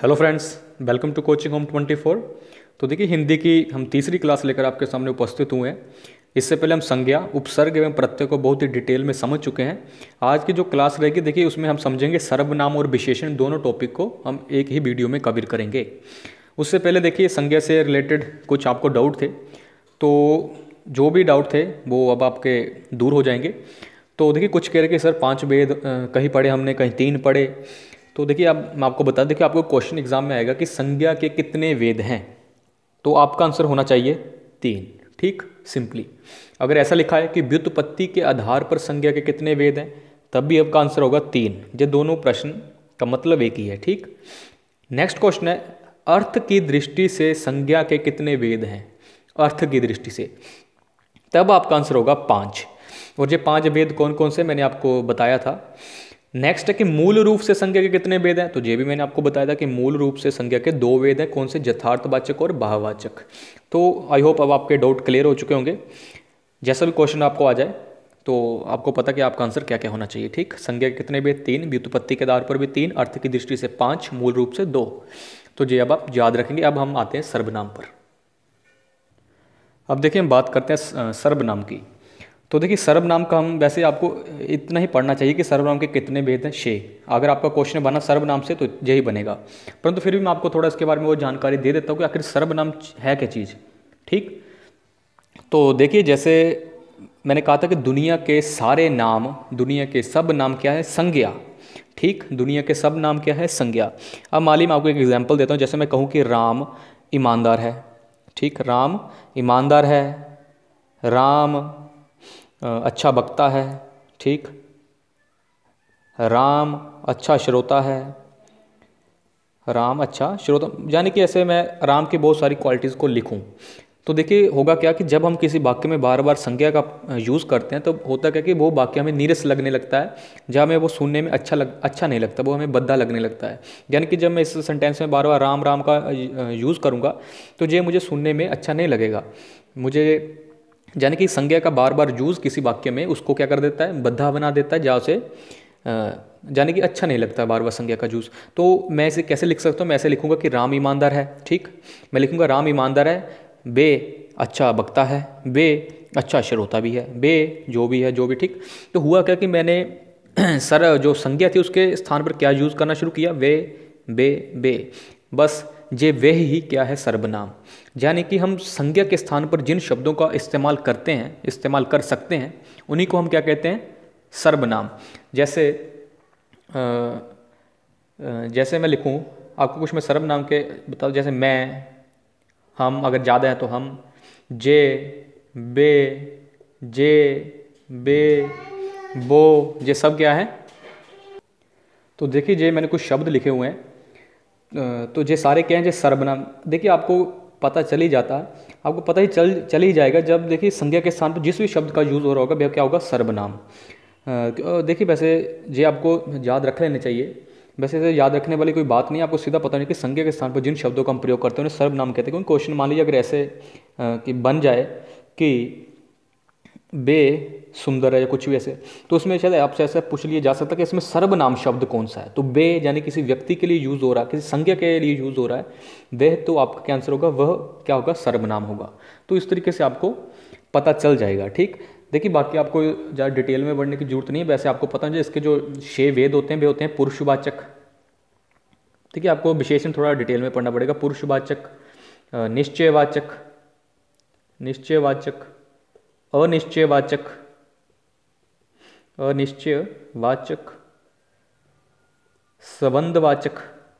Hello friends, welcome to coaching home 24। तो देखिए, हिंदी की हम तीसरी क्लास लेकर आपके सामने उपस्थित हुए हैं। इससे पहले हम संज्ञा, उपसर्ग एवं प्रत्यय को बहुत ही डिटेल में समझ चुके हैं। आज की जो क्लास रहेगी, देखिए उसमें हम समझेंगे सर्वनाम और विशेषण, दोनों टॉपिक को हम एक ही वीडियो में कवर करेंगे। उससे पहले देखिए, संज्ञा से रिलेटेड कुछ आपको डाउट थे, तो जो भी डाउट थे वो अब आपके दूर हो जाएंगे। तो देखिए, कुछ कह रहे कि सर 5 वेद कहीं पढ़े हमने, कहीं 3 पढ़े। तो देखिए, अब मैं आपको बता, देखिए आपको क्वेश्चन एग्जाम में आएगा कि संज्ञा के कितने वेद हैं, तो आपका आंसर होना चाहिए 3। ठीक, सिंपली अगर ऐसा लिखा है कि व्युत्पत्ति के आधार पर संज्ञा के कितने वेद हैं, तब भी आपका आंसर होगा 3। ये दोनों प्रश्न का मतलब एक ही है। ठीक, नेक्स्ट क्वेश्चन है, अर्थ की दृष्टि से संज्ञा के कितने वेद हैं। अर्थ की दृष्टि से, तब आपका आंसर होगा 5। और ये 5 वेद कौन कौन से मैंने आपको बताया था। नेक्स्ट है कि मूल रूप से संज्ञा के कितने वेद हैं, तो ये भी मैंने आपको बताया था कि मूल रूप से संज्ञा के 2 वेद हैं। कौन से? यथार्थवाचक और भाववाचक। तो आई होप अब आपके डाउट क्लियर हो चुके होंगे। जैसा भी क्वेश्चन आपको आ जाए तो आपको पता कि आपका आंसर क्या क्या होना चाहिए। ठीक, संज्ञा के कितने वेद? 3, व्युत्पत्ति के आधार पर भी 3, अर्थ की दृष्टि से 5, मूल रूप से 2। तो ये अब आप याद रखेंगे। अब हम आते हैं सर्वनाम पर। अब देखिए, हम बात करते हैं सर्वनाम की। तो देखिए, सर्वनाम का हम वैसे आपको इतना ही पढ़ना चाहिए कि सर्वनाम के कितने भेद हैं 6। अगर आपका क्वेश्चन बना सर्वनाम से तो यही बनेगा, परंतु फिर भी मैं आपको थोड़ा इसके बारे में वो जानकारी दे देता हूँ कि आखिर सर्वनाम है क्या चीज़। ठीक, तो देखिए, जैसे मैंने कहा था कि दुनिया के सारे नाम, दुनिया के सब नाम क्या है? संज्ञा। ठीक, दुनिया के सब नाम क्या है? संज्ञा। अब मान लीजिए मैं आपको एक एग्जाम्पल देता हूँ। जैसे मैं कहूँ कि राम ईमानदार है। ठीक, राम ईमानदार है। राम अच्छा वक्ता है। ठीक, राम अच्छा श्रोता है। राम अच्छा श्रोता, यानी कि ऐसे मैं राम की बहुत सारी क्वालिटीज़ को लिखूं, तो देखिए होगा क्या कि जब हम किसी वाक्य में बार बार संज्ञा का यूज़ करते हैं तो होता क्या कि वो वाक्य हमें नीरस लगने लगता है, जहाँ हमें वो सुनने में अच्छा नहीं लगता, वो हमें भद्दा लगने लगता है। यानी कि जब मैं इस सेंटेंस में बार बार राम राम का यूज़ करूँगा तो ये मुझे सुनने में अच्छा नहीं लगेगा। मुझे यानी कि संज्ञा का बार बार यूज़ किसी वाक्य में उसको क्या कर देता है? बद्धा बना देता है, जहाँ से यानी कि अच्छा नहीं लगता बार बार संज्ञा का यूज़। तो मैं इसे कैसे लिख सकता हूँ? मैं ऐसे लिखूंगा कि राम ईमानदार है। ठीक, मैं लिखूंगा राम ईमानदार है, बे अच्छा वक्ता है, बे अच्छा श्रोता भी है, बे जो भी है, जो भी। ठीक, तो हुआ क्या कि मैंने सर जो संज्ञा थी उसके स्थान पर क्या यूज़ करना शुरू किया? वे, बे, बे। बस ये वे ही क्या है? सर्वनाम। यानी कि हम संज्ञा के स्थान पर जिन शब्दों का इस्तेमाल करते हैं, इस्तेमाल कर सकते हैं, उन्हीं को हम क्या कहते हैं? सर्वनाम। जैसे जैसे मैं लिखूं आपको कुछ, मैं सर्वनाम के बताओ, जैसे मैं, हम, अगर ज़्यादा है तो हम, जे, बे, जे, बे, बो, ये सब क्या है? तो देखिए, ये मैंने कुछ शब्द लिखे हुए हैं, तो ये सारे क्या हैं? ये सर्वनाम। देखिए, आपको पता चल ही जाता है, आपको पता ही चल ही जाएगा जब देखिए संज्ञा के स्थान पर जिस भी शब्द का यूज़ हो रहा होगा वह क्या होगा? सर्वनाम। देखिए, वैसे ये आपको याद रख लेने चाहिए। वैसे इसे याद रखने वाली कोई बात नहीं है, आपको सीधा पता नहीं कि संज्ञा के स्थान पर जिन शब्दों का हम प्रयोग करते हैं उन्हें सर्वनाम कहते हैं। क्योंकि क्वेश्चन मान लीजिए अगर ऐसे कि बन जाए कि बे सुंदर है या कुछ भी ऐसे, तो उसमें शायद आपसे ऐसा पूछ लिया जा सकता है कि इसमें सर्वनाम शब्द कौन सा है। तो बे यानी किसी व्यक्ति के लिए यूज़ हो रहा है, किसी संज्ञा के लिए यूज़ हो रहा है, वह तो आपका क्या आंसर होगा? वह क्या होगा? सर्वनाम होगा। तो इस तरीके से आपको पता चल जाएगा। ठीक, देखिए बाकी आपको ज़्यादा डिटेल में बढ़ने की जरूरत नहीं है। वैसे आपको पता है इसके जो 6 वेद होते हैं वे होते हैं पुरुषवाचक। ठीक है, आपको विशेषण थोड़ा डिटेल में पढ़ना पड़ेगा। पुरुषवाचक, निश्चयवाचक, निश्चयवाचक, अनिश्चयवाचक, अनिश्चयवाचक, संबंधवाचक,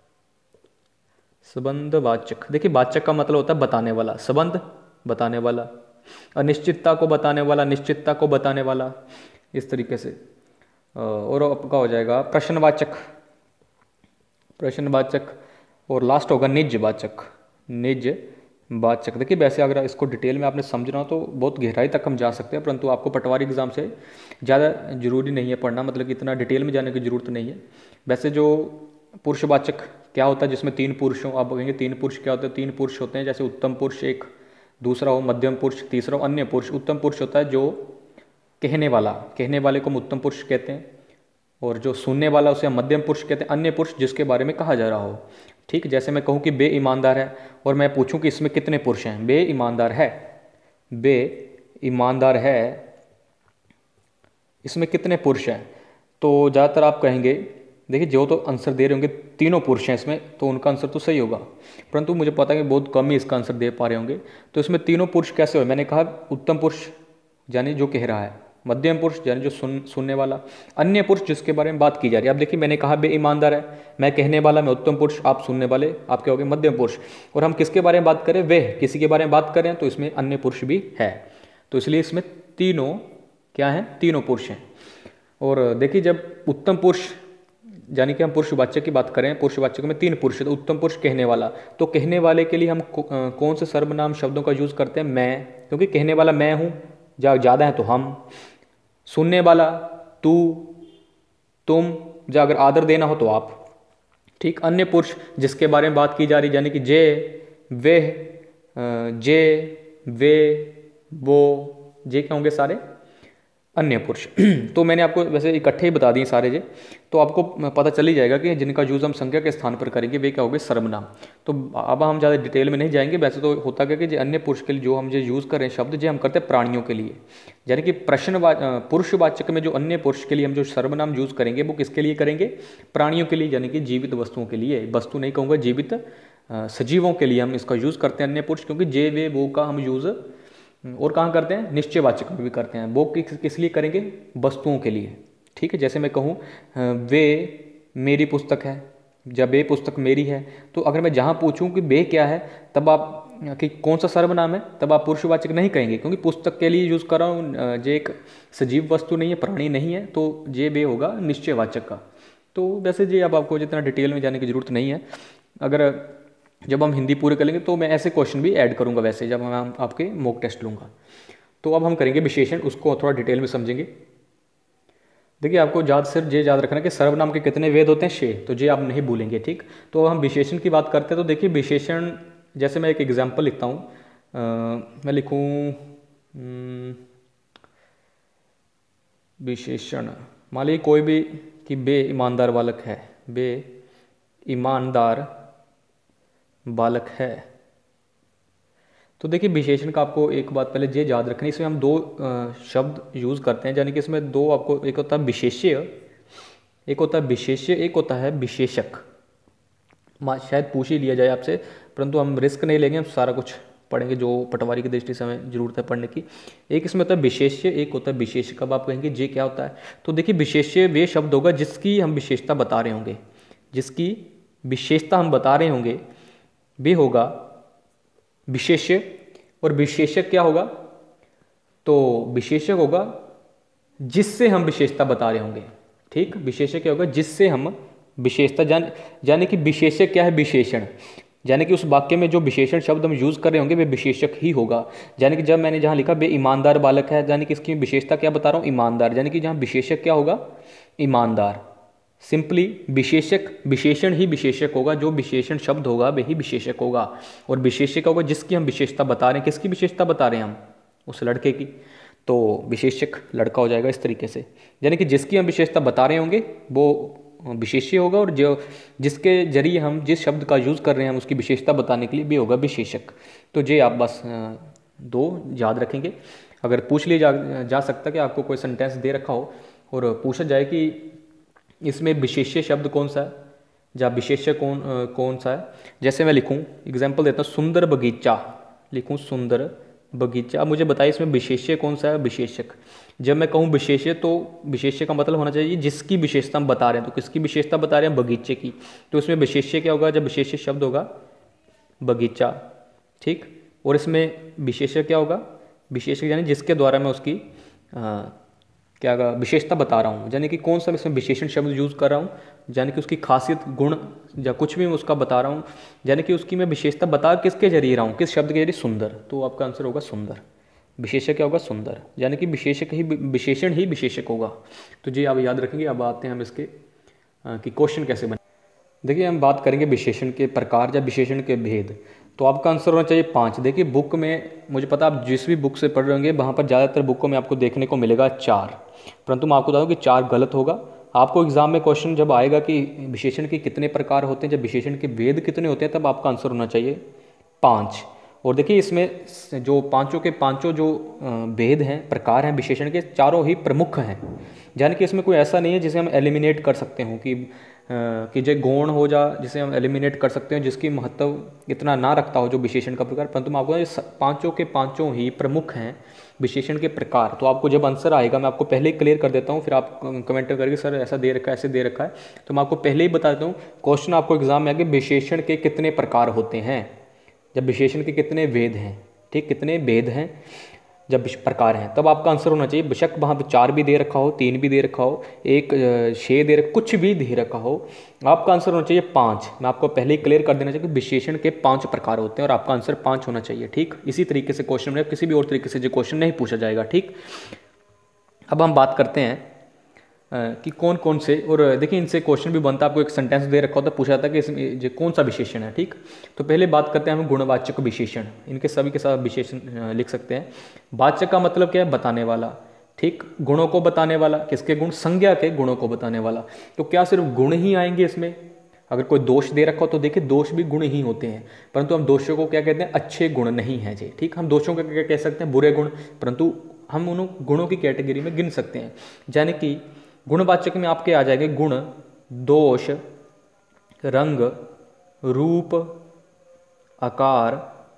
संबंधवाचक। देखिए, वाचक का मतलब होता है बताने वाला, संबंध बताने वाला, अनिश्चितता को बताने वाला, निश्चितता को बताने वाला, इस तरीके से। और आपका हो जाएगा प्रश्नवाचक, प्रश्नवाचक, और लास्ट होगा निजवाचक, निजवाचक। देखिए, वैसे अगर इसको डिटेल में आपने समझना हो तो बहुत गहराई तक हम जा सकते हैं, परंतु आपको पटवारी एग्जाम से ज़्यादा जरूरी नहीं है पढ़ना, मतलब कि इतना डिटेल में जाने की जरूरत नहीं है। वैसे जो पुरुषवाचक क्या होता है, जिसमें 3 पुरुष हों, आप कहेंगे 3 पुरुष क्या होते हैं? 3 पुरुष होते हैं, जैसे उत्तम पुरुष एक, दूसरा हो मध्यम पुरुष, तीसरा हो अन्य पुरुष। उत्तम पुरुष होता है जो कहने वाला, कहने वाले को हम उत्तम पुरुष कहते हैं। और जो सुनने वाला उसे हम मध्यम पुरुष कहते हैं, अन्य पुरुष जिसके बारे में कहा जा रहा हो। ठीक, जैसे मैं कहूँ कि बे ईमानदार है और मैं पूछूं कि इसमें कितने पुरुष हैं। बे ईमानदार है, बे ईमानदार है, इसमें कितने पुरुष हैं, तो ज़्यादातर आप कहेंगे, देखिए जो तो आंसर दे रहे होंगे तीनों पुरुष हैं इसमें, तो उनका आंसर तो सही होगा, परंतु मुझे पता है कि बहुत कम ही इसका आंसर दे पा रहे होंगे। तो इसमें तीनों पुरुष कैसे हो, मैंने कहा उत्तम पुरुष यानी जो कह रहा है, मध्यम पुरुष यानी जो सुनने वाला, अन्य पुरुष जिसके बारे में बात की जा रही है। अब देखिए मैंने कहा बे ईमानदार है, मैं कहने वाला, मैं उत्तम पुरुष, आप सुनने वाले, आप क्या हो गए मध्यम पुरुष, और हम किसके बारे में बात करें, वे किसी के बारे में बात करें, तो इसमें अन्य पुरुष भी है। तो इसलिए इसमें तीनों क्या हैं, तीनों पुरुष हैं। और देखिए जब उत्तम पुरुष यानी कि हम पुरुषवाचक की बात करें, पुरुषवाचक में तीन पुरुष है, तो उत्तम पुरुष कहने वाला, तो कहने वाले के लिए हम कौन से सर्वनाम शब्दों का यूज़ करते हैं, मैं, क्योंकि कहने वाला मैं हूँ, ज़्यादा है तो हम, सुनने वाला तू, तुम, या अगर आदर देना हो तो आप। ठीक, अन्य पुरुष जिसके बारे में बात की जा रही यानी कि जे, वे, जे, वे, वो, जे क्या होंगे सारे अन्य पुरुष। तो मैंने आपको वैसे इकट्ठे ही बता दिए सारे जे, तो आपको पता चल ही जाएगा कि जिनका यूज़ हम संज्ञा के स्थान पर करेंगे वे क्या होंगे सर्वनाम। तो अब हम ज़्यादा डिटेल में नहीं जाएंगे। वैसे तो होता क्या कि अन्य पुरुष के लिए जो हम जो यूज़ कर रहे हैं शब्द, जो हम करते हैं प्राणियों के लिए, यानी कि पुरुषवाचक में जो अन्य पुरुष के लिए हम जो सर्वनाम यूज़ करेंगे वो किसके लिए करेंगे, प्राणियों के लिए, यानी कि जीवित वस्तुओं के लिए, वस्तु नहीं कहूँगा, जीवित सजीवों के लिए हम इसका यूज़ करते हैं अन्य पुरुष, क्योंकि जे वे वो का हम यूज़ और कहाँ करते हैं, निश्चयवाचक में भी करते हैं। वो किस लिए करेंगे, वस्तुओं के लिए। ठीक है, जैसे मैं कहूँ वे मेरी पुस्तक है, जब वे पुस्तक मेरी है, तो अगर मैं जहाँ पूछूं कि वे क्या है, तब आप कि कौन सा सर्वनाम है, तब आप पुरुषवाचक नहीं कहेंगे, क्योंकि पुस्तक के लिए यूज़ कर रहा हूँ, जे एक सजीव वस्तु नहीं है, प्राणी नहीं है, तो जे वे होगा निश्चयवाचक का। तो वैसे जी अब आपको जितना डिटेल में जाने की ज़रूरत नहीं है। अगर जब हम हिंदी पूरे करेंगे तो मैं ऐसे क्वेश्चन भी ऐड करूँगा वैसे, जब मैं आपके मॉक टेस्ट लूँगा। तो अब हम करेंगे विशेषण, उसको थोड़ा डिटेल में समझेंगे। देखिए आपको सिर्फ ये याद रखना कि सर्वनाम के कितने वेद होते हैं, 6, तो ये आप नहीं भूलेंगे। ठीक, तो हम विशेषण की बात करते हैं। तो देखिए विशेषण, जैसे मैं एक एग्जाम्पल लिखता हूँ, मैं लिखूँ विशेषण, मान लीजिए कोई भी कि बे ईमानदार बालक है, बे ईमानदार बालक है। तो देखिए विशेषण का आपको एक बात पहले ये याद रखनी, इसमें हम दो शब्द यूज़ करते हैं, यानी कि इसमें दो आपको, एक होता है विशेष्य, एक होता है विशेष्य, एक होता है विशेषक। शायद पूछ ही लिया जाए आपसे, परंतु हम रिस्क नहीं लेंगे, हम सारा कुछ पढ़ेंगे जो पटवारी की दृष्टि से हमें जरूरत है पढ़ने की। एक इसमें होता है विशेष्य, एक होता है विशेषक। अब आप कहेंगे ये क्या होता है, तो देखिए विशेष्य वे शब्द होगा जिसकी हम विशेषता बता रहे होंगे, जिसकी विशेषता हम बता रहे होंगे भी होगा विशेष्य। और विशेषक क्या होगा, तो विशेषक होगा जिससे हम विशेषता बता रहे होंगे। ठीक, विशेषक क्या होगा, जिससे हम विशेषता यानी कि विशेषक क्या है, विशेषण, यानी कि उस वाक्य में जो विशेषण शब्द हम यूज कर रहे होंगे वे विशेषक ही होगा। यानी कि जब मैंने जहाँ लिखा बे ईमानदार बालक है, यानी कि इसकी विशेषता क्या बता रहा हूँ, ईमानदार, यानी कि जहाँ विशेषक क्या होगा, ईमानदार। सिंपली विशेषक, विशेषण ही विशेषक होगा, जो विशेषण शब्द होगा वही विशेषक होगा। और विशेषक होगा जिसकी हम विशेषता बता रहे हैं, किसकी विशेषता बता रहे हैं हम, उस लड़के की, तो विशेषक लड़का हो जाएगा इस तरीके से। यानी कि जिसकी हम विशेषता बता रहे होंगे वो विशेष्य होगा, और जो जिसके जरिए हम जिस शब्द का यूज़ कर रहे हैं हम उसकी विशेषता बताने के लिए भी होगा विशेषक। तो ये आप बस दो याद रखेंगे। अगर पूछ लिया जा सकता है कि आपको कोई सेंटेंस दे रखा हो और पूछा जाए कि इसमें विशेष्य शब्द कौन सा है या विशेष्य कौन सा है, जैसे मैं लिखूं, एग्जाम्पल देता हूँ, सुंदर बगीचा, लिखूं सुंदर बगीचा। अब मुझे बताइए इसमें विशेष्य कौन सा है, विशेषक। जब मैं कहूँ विशेष्य, तो विशेष्य का मतलब होना चाहिए जिसकी विशेषता हम बता रहे हैं। तो किसकी विशेषता बता रहे हैं, बगीचे की, तो इसमें विशेष्य क्या होगा, जब विशेष्य शब्द होगा बगीचा। ठीक, और इसमें विशेष्य क्या होगा, विशेषक यानी जिसके द्वारा मैं उसकी क्या विशेषता बता रहा हूँ, यानी कि कौन सा इसमें विशेषण शब्द यूज़ कर रहा हूँ, यानी कि उसकी खासियत, गुण या कुछ भी मैं उसका बता रहा हूँ, यानी कि उसकी मैं विशेषता बता किसके जरिए रहा हूँ, किस शब्द के जरिए, सुंदर। तो आपका आंसर होगा सुंदर। विशेषक क्या होगा, सुंदर, यानी कि विशेषक ही, विशेषण ही विशेषक होगा। तो जी आप याद रखेंगे। अब आते हैं हम इसके कि क्वेश्चन कैसे बने। देखिए हम बात करेंगे विशेषण के प्रकार या विशेषण के भेद। तो आपका आंसर होना चाहिए 5। देखिए बुक में, मुझे पता आप जिस भी बुक से पढ़ रहे होंगे वहाँ पर ज़्यादातर बुकों में आपको देखने को मिलेगा 4, परंतु मैं आपको बता दूँ कि 4 गलत होगा। आपको एग्जाम में क्वेश्चन जब आएगा कि विशेषण के कितने प्रकार होते हैं, जब विशेषण के वेद कितने होते हैं, तब आपका आंसर होना चाहिए 5। और देखिए इसमें जो पांचों के पांचों जो भेद हैं, प्रकार हैं विशेषण के, चारों ही प्रमुख हैं। यानी कि इसमें कोई ऐसा नहीं है जिसे हम एलिमिनेट कर सकते हो कि जो गौण हो जा, जिसे हम एलिमिनेट कर सकते हैं, जिसकी महत्व इतना ना रखता हो जो विशेषण का प्रकार, परंतु मैं आपको ये पांचों के पांचों ही प्रमुख हैं विशेषण के प्रकार। तो आपको जब आंसर आएगा, मैं आपको पहले ही क्लियर कर देता हूँ, फिर आप कमेंट में करके सर ऐसा दे रखा है, ऐसे दे रखा है, तो मैं आपको पहले ही बता देता हूँ। क्वेश्चन आपको एग्जाम में आगे विशेषण के कितने प्रकार होते हैं, जब विशेषण के कितने भेद हैं, ठीक, कितने भेद हैं जब प्रकार हैं, तब आपका आंसर होना चाहिए। बेशक वहाँ पर 4 भी दे रखा हो, 3 भी दे रखा हो, 6 दे रखा, कुछ भी दे रखा हो, आपका आंसर होना चाहिए 5। मैं आपको पहले ही क्लियर कर देना चाहिए कि विशेषण के 5 प्रकार होते हैं और आपका आंसर 5 होना चाहिए, ठीक। इसी तरीके से क्वेश्चन में किसी भी और तरीके से जो क्वेश्चन नहीं पूछा जाएगा, ठीक। अब हम बात करते हैं कि कौन कौन से, और देखिए इनसे क्वेश्चन भी बनता है, आपको एक सेंटेंस दे रखा होता है, पूछा जाता है कि इसमें जो कौन सा विशेषण है, ठीक। तो पहले बात करते हैं हम गुणवाचक विशेषण, इनके सभी के साथ विशेषण लिख सकते हैं। वाचक का मतलब क्या है, बताने वाला, ठीक। गुणों को बताने वाला, किसके गुण, संज्ञा के गुणों को बताने वाला। तो क्या सिर्फ गुण ही आएंगे इसमें, अगर कोई दोष दे रखा हो तो देखिए दोष भी गुण ही होते हैं, परंतु हम दोषों को क्या कहते हैं, अच्छे गुण नहीं है जी, ठीक। हम दोषों को क्या कह सकते हैं, बुरे गुण, परंतु हम उन गुणों की कैटेगरी में गिन सकते हैं। यानी कि गुणवाचक में आपके आ जाएंगे गुण, दोष, रंग, रूप, आकार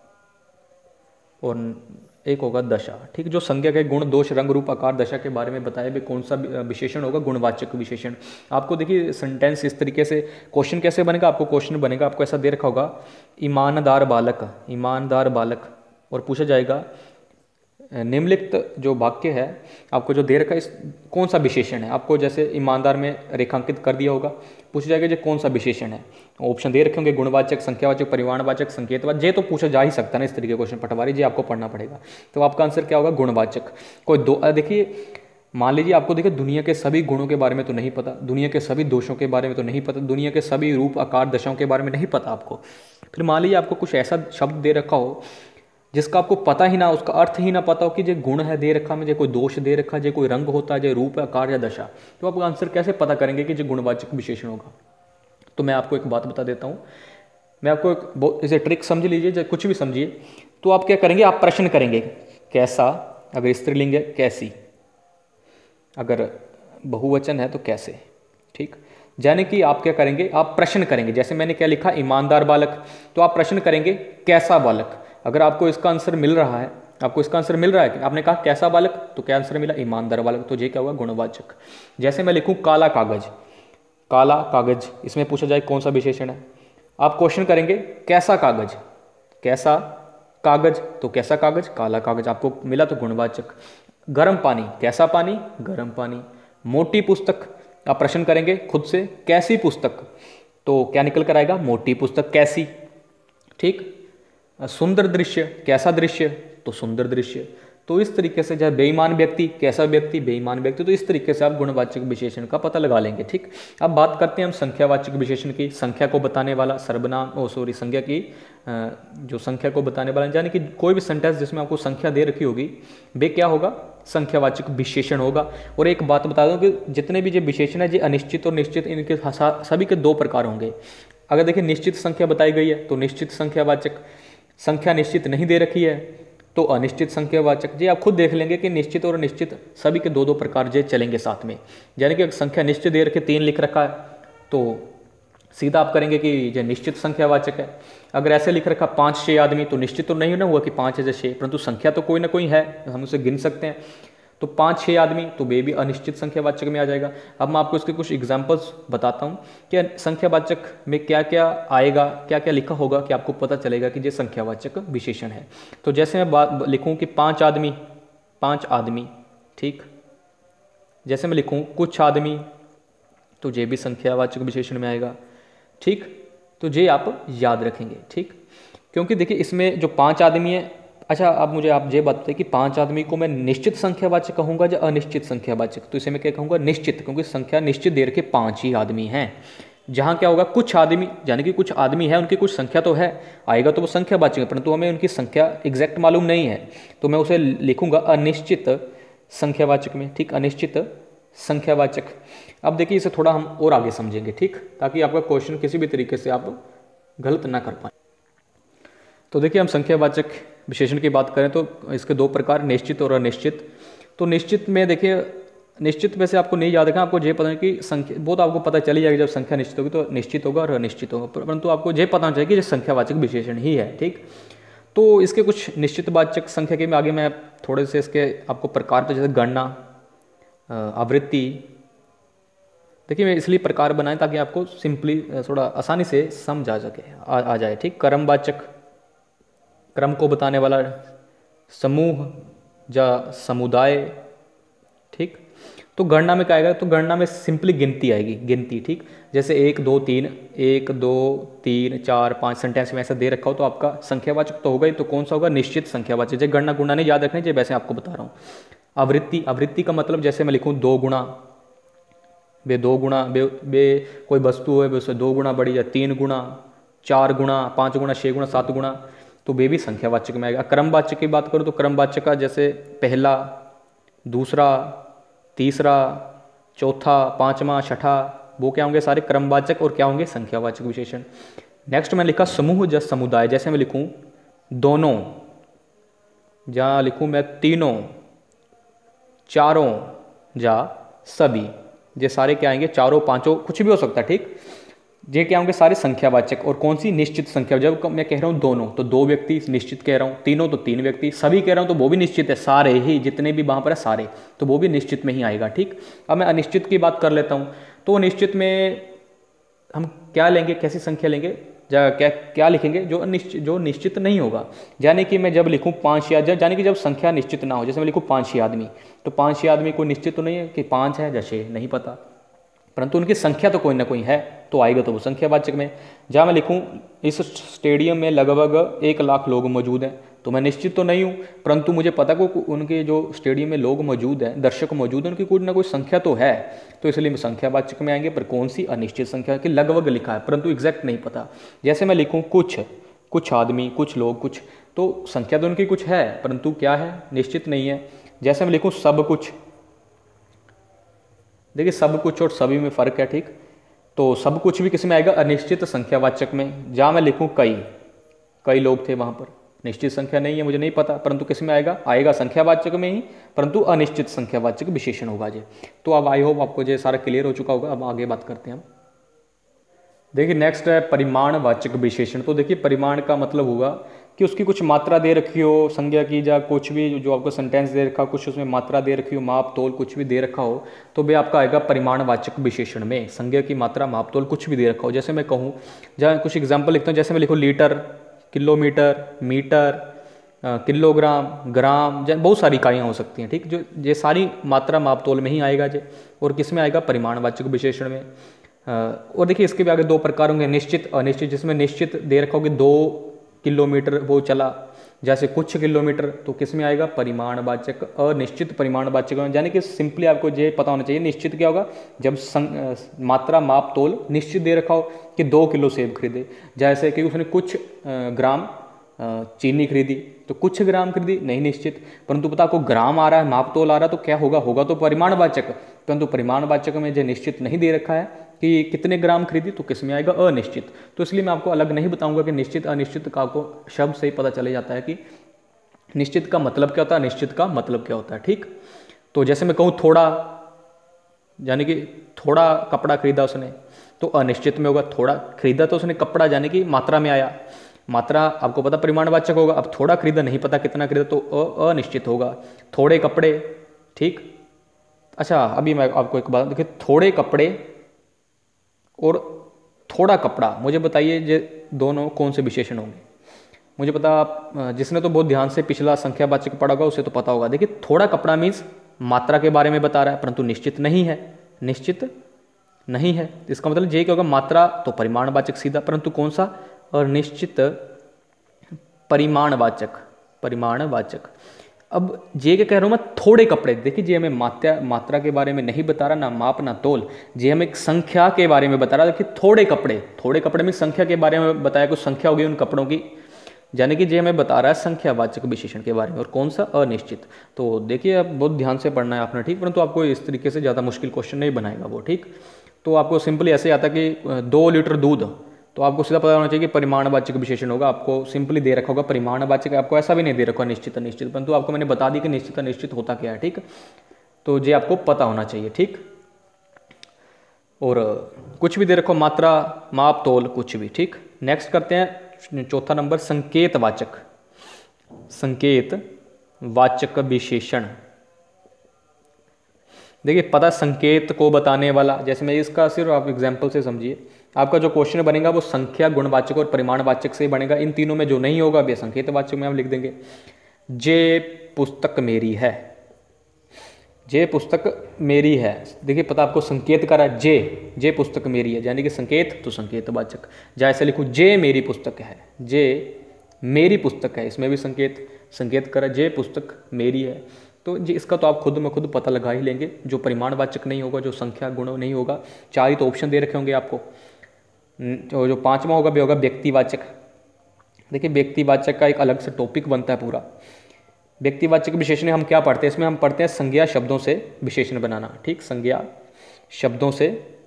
और एक होगा दशा, ठीक। जो संज्ञा के गुण, दोष, रंग, रूप, आकार, दशा के बारे में बताया भी कौन सा विशेषण होगा, गुणवाचक विशेषण। आपको देखिए सेंटेंस इस तरीके से, क्वेश्चन कैसे बनेगा, आपको क्वेश्चन बनेगा, आपको ऐसा दे रखा होगा, ईमानदार बालक, ईमानदार बालक, और पूछा जाएगा निम्नलिखित जो वाक्य है आपको जो दे रखा है, इस कौन सा विशेषण है। आपको जैसे ईमानदार में रेखांकित कर दिया होगा, पूछा जाएगा जो कौन सा विशेषण है, ऑप्शन दे रखे होंगे, गुणवाचक, संख्यावाचक, परिमाणवाचक, संकेतवाचक। ये तो पूछा जा ही सकता है ना इस तरीके क्वेश्चन, पटवारी जी आपको पढ़ना पड़ेगा। तो आपका आंसर क्या होगा, गुणवाचक। कोई दो, देखिए मान लीजिए आपको देखिए दुनिया के सभी गुणों के बारे में तो नहीं पता, दुनिया के सभी दोषों के बारे में तो नहीं पता, दुनिया के सभी रूप, आकार, दशाओं के बारे में नहीं पता आपको। फिर मान लीजिए आपको कुछ ऐसा शब्द दे रखा हो जिसका आपको पता ही ना, उसका अर्थ ही ना पता हो कि जो गुण है दे रखा, मुझे कोई दोष दे रखा, जो कोई रंग होता है, जो रूप, आकार या दशा, तो आप आंसर कैसे पता करेंगे कि जो गुणवाचक विशेषण होगा। तो मैं आपको एक बात बता देता हूँ, मैं आपको एक इसे ट्रिक समझ लीजिए, चाहे कुछ भी समझिए। तो आप क्या करेंगे, आप प्रश्न करेंगे, कैसा, अगर स्त्रीलिंग है कैसी, अगर बहुवचन है तो कैसे, ठीक। यानी कि आप क्या करेंगे, आप प्रश्न करेंगे। जैसे मैंने क्या लिखा, ईमानदार बालक, तो आप प्रश्न करेंगे कैसा बालक। अगर आपको इसका आंसर मिल रहा है, आपको इसका आंसर मिल रहा है कि आपने कहा कैसा बालक, तो क्या आंसर मिला, ईमानदार बालक, तो ये क्या हुआ, गुणवाचक। जैसे मैं लिखूं काला कागज, काला कागज, इसमें पूछा जाए कौन सा विशेषण है, आप क्वेश्चन करेंगे कैसा कागज, कैसा कागज, तो कैसा कागज, काला कागज, आपको मिला तो गुणवाचक। गर्म पानी, कैसा पानी, गर्म पानी। मोटी पुस्तक, आप प्रश्न करेंगे खुद से, कैसी पुस्तक, तो क्या निकल कर आएगा, मोटी पुस्तक, कैसी, ठीक। सुंदर दृश्य, कैसा दृश्य, तो सुंदर दृश्य। तो इस तरीके से, जब बेईमान व्यक्ति, कैसा व्यक्ति, बेईमान व्यक्ति, तो इस तरीके से आप गुणवाचक विशेषण का पता लगा लेंगे, ठीक। अब बात करते हैं हम संख्यावाचक विशेषण की। संख्या को बताने वाला सर्वनाम, संज्ञा की जो संख्या को बताने वाला, यानी कि कोई भी सेंटेंस जिसमें आपको संख्या दे रखी होगी, वे क्या होगा, संख्यावाचक विशेषण होगा। और एक बात बता दूं कि जितने भी जो विशेषण है, ये अनिश्चित और निश्चित, इनके सभी के 2 प्रकार होंगे। अगर देखिए निश्चित संख्या बताई गई है तो निश्चित संख्यावाचक, संख्या निश्चित नहीं दे रखी है तो अनिश्चित संख्यावाचक। जी आप खुद देख लेंगे कि निश्चित और अनिश्चित सभी के 2 प्रकार जे चलेंगे साथ में। यानी कि संख्या निश्चित दे रखे 3 लिख रखा है तो सीधा आप करेंगे कि ये निश्चित संख्यावाचक है। अगर ऐसे लिख रखा 5-6 आदमी, तो निश्चित तो नहीं ना हुआ कि 5 है या 6, परंतु संख्या तो कोई ना कोई है, हम उसे गिन सकते हैं। तो 5-6 आदमी, तो वे भी अनिश्चित संख्यावाचक में आ जाएगा। अब मैं आपको इसके कुछ एग्जांपल्स बताता हूँ कि संख्यावाचक में क्या क्या आएगा, क्या क्या लिखा होगा, कि आपको पता चलेगा कि ये संख्यावाचक विशेषण है। तो जैसे मैं बात लिखूँ कि 5 आदमी, 5 आदमी, ठीक। जैसे मैं लिखूँ कुछ आदमी, तो ये भी संख्यावाचक विशेषण में आएगा, ठीक। तो ये आप याद रखेंगे, ठीक। क्योंकि देखिए इसमें जो 5 आदमी है, अच्छा अब मुझे आप ये बताइए कि 5 आदमी को मैं निश्चित संख्यावाचक कहूँगा या अनिश्चित संख्यावाचक। तो इसे मैं क्या कहूँगा, निश्चित, क्योंकि संख्या निश्चित दे रखे 5 ही आदमी हैं। जहाँ क्या होगा, कुछ आदमी, यानी कि कुछ आदमी है, उनकी कुछ संख्या तो है, आएगा तो वो संख्यावाचक है, परंतु हमें उनकी संख्या एग्जैक्ट मालूम नहीं है, तो मैं उसे लिखूंगा अनिश्चित संख्यावाचक में, ठीक, अनिश्चित संख्यावाचक। अब देखिए इसे थोड़ा हम और आगे समझेंगे, ठीक, ताकि आपका क्वेश्चन किसी भी तरीके से आप गलत ना कर पाएँ। तो देखिए हम संख्यावाचक विशेषण की बात करें तो इसके दो प्रकार, निश्चित और अनिश्चित। तो निश्चित में देखिए, निश्चित में से आपको नहीं याद रखना, आपको ये पता है कि संख्या, वो तो आपको पता चल ही जाएगी जब संख्या निश्चित होगी तो निश्चित होगा और अनिश्चित होगा, परंतु आपको ये पता चाहिए कि ये संख्यावाचक विशेषण ही है, ठीक। तो इसके कुछ निश्चितवाचक संख्या के में आगे मैं थोड़े से इसके आपको प्रकार तो, जैसे गणना, आवृत्ति, देखिए मैं इसलिए प्रकार बनाए ताकि आपको सिंपली थोड़ा आसानी से समझ आ सके, आ जाए, ठीक। क्रमवाचक, क्रम को बताने वाला, समूह या समुदाय, ठीक। तो गणना में क्या आएगा, तो गणना में सिंपली गिनती आएगी, गिनती, ठीक। जैसे 1 2 3, 1 2 3 4 5 सेंटेंस में ऐसा दे रखा हो तो आपका संख्यावाचक तो होगा ही, तो कौन सा होगा, निश्चित संख्यावाचक। जैसे गणना गुणा नहीं याद रखने चाहिए, वैसे आपको बता रहा हूँ। आवृत्ति, आवृत्ति का मतलब जैसे मैं लिखूँ 2 गुणा, बे 2 गुणा, बे कोई वस्तु है उससे 2 गुणा बड़ी, या 3 गुणा, 4 गुणा, 5 गुणा, 6 गुणा, 7 गुणा, तो वे भी संख्यावाचक में आएगा। क्रमवाचक की बात करूँ तो क्रमवाचक का जैसे पहला, दूसरा, तीसरा, चौथा, पांचवा, छठा, वो क्या होंगे, सारे क्रमवाचक और क्या होंगे, संख्यावाचक विशेषण। नेक्स्ट मैं लिखा समूह या समुदाय, जैसे मैं लिखूं दोनों, जहाँ लिखूं मैं तीनों, चारों या सभी, ये सारे क्या आएंगे, चारों पांचों, कुछ भी हो सकता है, ठीक। ये क्या होंगे, सारे संख्यावाचक। और कौन सी, निश्चित संख्या। जब मैं कह रहा हूँ दोनों तो 2 व्यक्ति निश्चित कह रहा हूँ, तीनों तो 3 व्यक्ति, सभी कह रहा हूँ तो वो भी निश्चित है, सारे ही जितने भी वहाँ पर है सारे, तो वो भी निश्चित में ही आएगा, ठीक। अब मैं अनिश्चित की बात कर लेता हूँ। तो निश्चित में हम क्या लेंगे, कैसी संख्या लेंगे, क्या लिखेंगे, जो निश्चित नहीं होगा। यानी कि मैं जब लिखूँ 5 या, यानी कि जब संख्या निश्चित ना हो, जैसे मैं लिखूँ 5 आदमी, तो 5 आदमी को निश्चित तो नहीं है कि 5 है या 6, नहीं पता, परंतु उनकी संख्या तो कोई ना कोई है, तो आएगा तो वो संख्यावाचक में। जहाँ मैं लिखूँ इस स्टेडियम में लगभग 1 लाख लोग मौजूद हैं, तो मैं निश्चित तो नहीं हूँ, परंतु मुझे पता को उनके जो स्टेडियम में लोग मौजूद हैं, दर्शक मौजूद हैं, उनकी कोई ना कोई संख्या तो है, तो इसलिए संख्यावाचक में आएंगे। पर कौन सी, अनिश्चित संख्या की लगभग लिखा है परंतु एग्जैक्ट नहीं पता। जैसे मैं लिखूँ कुछ आदमी, कुछ लोग, कुछ, तो संख्या तो उनकी कुछ है परंतु क्या है, निश्चित नहीं है। जैसे मैं लिखूँ सब कुछ, देखिए सब कुछ और सभी में फ़र्क है, ठीक। तो सब कुछ भी किस में आएगा, अनिश्चित संख्यावाचक में। जहाँ मैं लिखूँ कई लोग थे, वहाँ पर निश्चित संख्या नहीं है, मुझे नहीं पता, परंतु किस में आएगा संख्यावाचक में ही, परंतु अनिश्चित संख्यावाचक विशेषण होगा ये। तो अब आई होप आपको ये सारा क्लियर हो चुका होगा। अब आगे बात करते हैं हम। देखिए नेक्स्ट है परिमाणवाचक विशेषण। तो देखिए परिमाण का मतलब होगा कि उसकी कुछ मात्रा दे रखी हो, संज्ञा की, या कुछ भी जो आपको सेंटेंस दे रखा हो, कुछ उसमें मात्रा दे रखी हो, माप तोल कुछ भी दे रखा हो, तो वे आपका आएगा परिमाणवाचक विशेषण में। संज्ञा की मात्रा, माप तोल कुछ भी दे रखा हो। जैसे मैं कहूँ, जहाँ कुछ एग्जाम्पल लिखता हूँ, जैसे मैं लिखूँ litre, kilometre, metre, kilogram, gram, बहुत सारी इकाइयाँ हो सकती हैं, ठीक। जो ये सारी मात्रा माप तोल में ही आएगा जे, और किस में आएगा, परिमाणवाचक विशेषण में। और देखिए इसके भी आगे 2 प्रकार होंगे, निश्चित, अनिश्चित। जिसमें निश्चित दे रखा होगा 2 किलोमीटर वो चला, जैसे कुछ किलोमीटर, तो किस में आएगा, परिमाणवाचक। अनिश्चित परिमाणवाचक, यानी कि सिंपली आपको ये पता होना चाहिए निश्चित क्या होगा, जब मात्रा माप तोल निश्चित दे रखा हो कि 2 किलो सेब खरीदे, जैसे कि उसने कुछ ग्राम चीनी खरीदी, तो कुछ ग्राम खरीदी, नहीं निश्चित। परंतु पता आपको ग्राम आ रहा है, माप तोल आ रहा है, तो क्या होगा तो परिमाणवाचक। परंतु परिमाणवाचक में जो निश्चित नहीं दे रखा है कि कितने ग्राम खरीदी, तो किस में आएगा, अनिश्चित। तो इसलिए मैं आपको अलग नहीं बताऊंगा कि निश्चित अनिश्चित का, आपको शब्द से ही पता चले जाता है कि निश्चित का मतलब क्या होता है, अनिश्चित का मतलब क्या होता है, ठीक। तो जैसे मैं कहूँ थोड़ा, यानी कि थोड़ा कपड़ा खरीदा उसने, तो अनिश्चित में होगा। थोड़ा खरीदा तो उसने कपड़ा, यानी कि मात्रा में आया, मात्रा आपको पता परिमाणवाचक होगा। अब थोड़ा खरीदा, नहीं पता कितना खरीदा, तो अनिश्चित होगा। थोड़े कपड़े, ठीक। अच्छा अभी मैं आपको एक बात देखिए, थोड़े कपड़े और थोड़ा कपड़ा, मुझे बताइए ये दोनों कौन से विशेषण होंगे। मुझे पता, आप जिसने तो बहुत ध्यान से पिछला संख्यावाचक पढ़ा होगा उसे तो पता होगा। देखिए थोड़ा कपड़ा मीन्स मात्रा के बारे में बता रहा है, परंतु निश्चित नहीं है, निश्चित नहीं है। इसका मतलब ये क्या होगा, मात्रा तो परिमाणवाचक सीधा, परंतु कौन सा, और निश्चित परिमाणवाचक, परिमाणवाचक। अब जे क्या कह रहा हूँ मैं, थोड़े कपड़े, देखिए जी हमें मात्रा के बारे में नहीं बता रहा, ना माप ना तोल, जी हमें एक संख्या के बारे में बता रहा। देखिए थोड़े कपड़े में संख्या के बारे में बताया, कुछ संख्या होगी उन कपड़ों की, यानी कि ये हमें बता रहा है संख्यावाचक विशेषण के बारे में, और कौन सा, अनिश्चित। तो देखिए आप बहुत ध्यान से पढ़ना है आपने, ठीक, परंतु आपको इस तरीके से ज़्यादा मुश्किल क्वेश्चन नहीं बनाएगा वो, ठीक। तो आपको सिंपली ऐसे आता कि 2 लीटर दूध, तो आपको सीधा पता होना चाहिए कि परिमाणवाचक विशेषण होगा। आपको सिंपली दे रखा होगा परिमाणवाचक, आपको ऐसा भी नहीं दे रखा निश्चित अनिश्चित, परंतु आपको मैंने बता दी कि निश्चित अनिश्चित होता क्या है, ठीक। तो ये आपको पता होना चाहिए, ठीक। और कुछ भी दे रखो, मात्रा, माप, तोल, कुछ भी, ठीक। नेक्स्ट करते हैं चौथा नंबर, संकेतवाचक। संकेतवाचक विशेषण। देखिए पता संकेत को बताने वाला, जैसे मैं इसका सिर्फ आप एग्जाम्पल से समझिए, आपका जो क्वेश्चन बनेगा वो संख्या, गुणवाचक और परिमाणवाचक से बनेगा। इन तीनों में जो नहीं होगा वे संकेतवाचक में आप लिख देंगे। जे पुस्तक मेरी है, जे पुस्तक मेरी है, देखिए पता आपको संकेत कर रहा है, जे पुस्तक मेरी है, यानी कि संकेत तो संकेतवाचक। जैसे लिखूँ जे मेरी पुस्तक है, जे मेरी पुस्तक है, इसमें भी संकेत कर रहा है, जे पुस्तक मेरी है। तो जी इसका तो आप खुद में खुद पता लगा ही लेंगे। जो परिमाणवाचक नहीं होगा, जो संख्या गुण नहीं होगा, 4 ही तो ऑप्शन दे रखे होंगे आपको। जो 5वां होगा भी होगा व्यक्तिवाचक। देखिए व्यक्तिवाचक का एक अलग से टॉपिक बनता है पूरा। व्यक्तिवाचक विशेषण हम क्या पढ़ते हैं, इसमें हम पढ़ते हैं संज्ञा शब्दों से विशेषण बनाना, ठीक। संज्ञा शब्दों से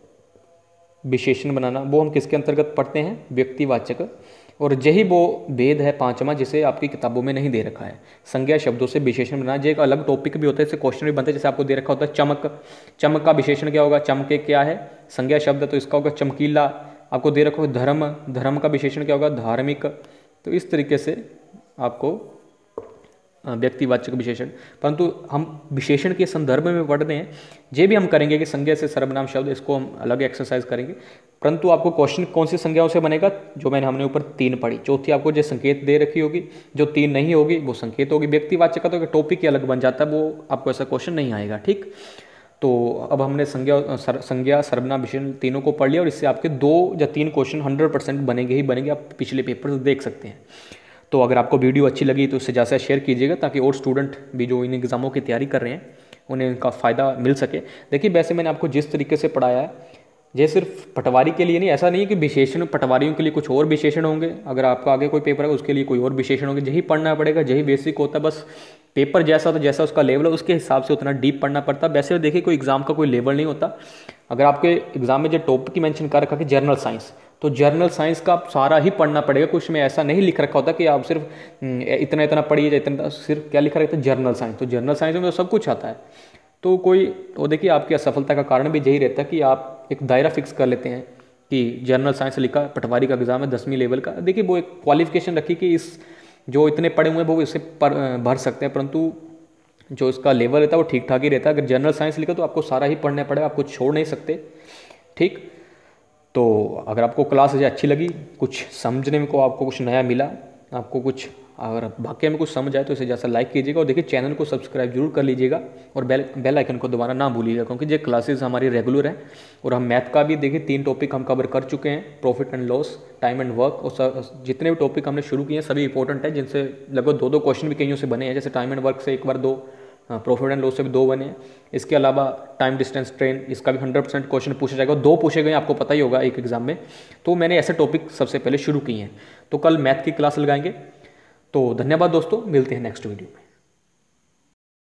विशेषण बनाना, वो हम किसके अंतर्गत पढ़ते हैं, व्यक्तिवाचक। और यही वो भेद है 5वां जिसे आपकी किताबों में नहीं दे रखा है। संज्ञा शब्दों से विशेषण बनाना, जो एक अलग टॉपिक भी होता है, इससे क्वेश्चन भी बनते हैं। जैसे आपको दे रखा होता है चमक, चमक का विशेषण क्या होगा, चमके क्या है, संज्ञा शब्द, तो इसका होगा चमकीला। आपको दे रखा होगा धर्म, धर्म का विशेषण क्या होगा, धार्मिक। तो इस तरीके से आपको व्यक्तिवाचक विशेषण, परंतु हम विशेषण के संदर्भ में पढ़ रहे हैं, ये भी हम करेंगे कि संज्ञा से सर्वनाम शब्द, इसको हम अलग एक्सरसाइज करेंगे। परंतु आपको क्वेश्चन कौन सी संज्ञाओं से बनेगा, जो हमने ऊपर 3 पढ़ी। चौथी आपको जो संकेत दे रखी होगी, जो 3 नहीं होगी वो संकेत होगी। व्यक्तिवाचक का तो टॉपिक ही अलग बन जाता है, वो आपको ऐसा क्वेश्चन नहीं आएगा, ठीक। तो अब हमने संज्ञा सर्वनाम विशेषण तीनों को पढ़ लिया, और इससे आपके 2 या 3 क्वेश्चन 100% बनेंगे ही बनेंगे। आप पिछले पेपर से देख सकते हैं। तो अगर आपको वीडियो अच्छी लगी तो इससे ज़्यादा शेयर कीजिएगा, ताकि और स्टूडेंट भी जो इन एग्ज़ामों की तैयारी कर रहे हैं उन्हें इनका फ़ायदा मिल सके। देखिए वैसे मैंने आपको जिस तरीके से पढ़ाया है, ये सिर्फ पटवारी के लिए नहीं, ऐसा नहीं है कि विशेषण पटवारियों के लिए कुछ और विशेषण होंगे, अगर आपका आगे कोई पेपर है उसके लिए कोई और विशेषण होंगे। यही पढ़ना पड़ेगा, यही बेसिक होता है। बस पेपर जैसा होता है, जैसा उसका लेवल है, उसके हिसाब से उतना डीप पढ़ना पड़ता है। वैसे देखिए कोई एग्जाम का कोई लेवल नहीं होता। अगर आपके एग्जाम में जो टॉपिक की मेंशन कर रखा है जर्नल साइंस, तो जर्नल साइंस का आप सारा ही पढ़ना पड़ेगा। कुछ में ऐसा नहीं लिख रखा होता कि आप सिर्फ इतना इतना पढ़िए या इतना, सिर्फ क्या लिखा रहता है, जर्नल साइंस। तो जर्नल साइंस में तो सब कुछ आता है। तो कोई वो देखिए आपकी असफलता का कारण भी यही रहता है कि आप एक दायरा फिक्स कर लेते हैं कि जर्नल साइंस लिखा, पटवारी का एग्जाम है 10वीं लेवल का। देखिए वो एक क्वालिफिकेशन रखी कि इस जो इतने पढ़े हुए हैं वो इससे भर सकते हैं, परंतु जो इसका लेवल रहता है वो ठीक ठाक ही रहता है। अगर जनरल साइंस लिखा तो आपको सारा ही पढ़ना पड़ेगा, आपको छोड़ नहीं सकते, ठीक। तो अगर आपको क्लास अच्छी लगी, कुछ समझने में को आपको कुछ नया मिला, आपको कुछ अगर वाकई में कुछ समझ आए तो इसे जैसा लाइक कीजिएगा, और देखिए चैनल को सब्सक्राइब जरूर कर लीजिएगा, और बेल आइकन को दोबारा ना भूलिएगा, क्योंकि ये क्लासेस हमारी रेगुलर हैं। और हम मैथ का भी देखिए 3 टॉपिक हम कवर कर चुके हैं, profit and loss, time and work, और जितने भी टॉपिक हमने शुरू किए हैं सभी इंपॉर्टेंट है, जिनसे लगभग 2-2 क्वेश्चन भी कईयों से बने हैं। जैसे टाइम एंड वर्क से एक बार 2, प्रॉफिट एंड लॉस से भी 2 बने हैं। इसके अलावा टाइम डिस्टेंस ट्रेन, इसका भी 100% क्वेश्चन पूछा जाएगा, 2 पूछे गए आपको पता ही होगा एक एग्जाम में। तो मैंने ऐसे टॉपिक सबसे पहले शुरू किए हैं। तो कल मैथ की क्लास लगाएंगे। तो धन्यवाद दोस्तों, मिलते हैं नेक्स्ट वीडियो में।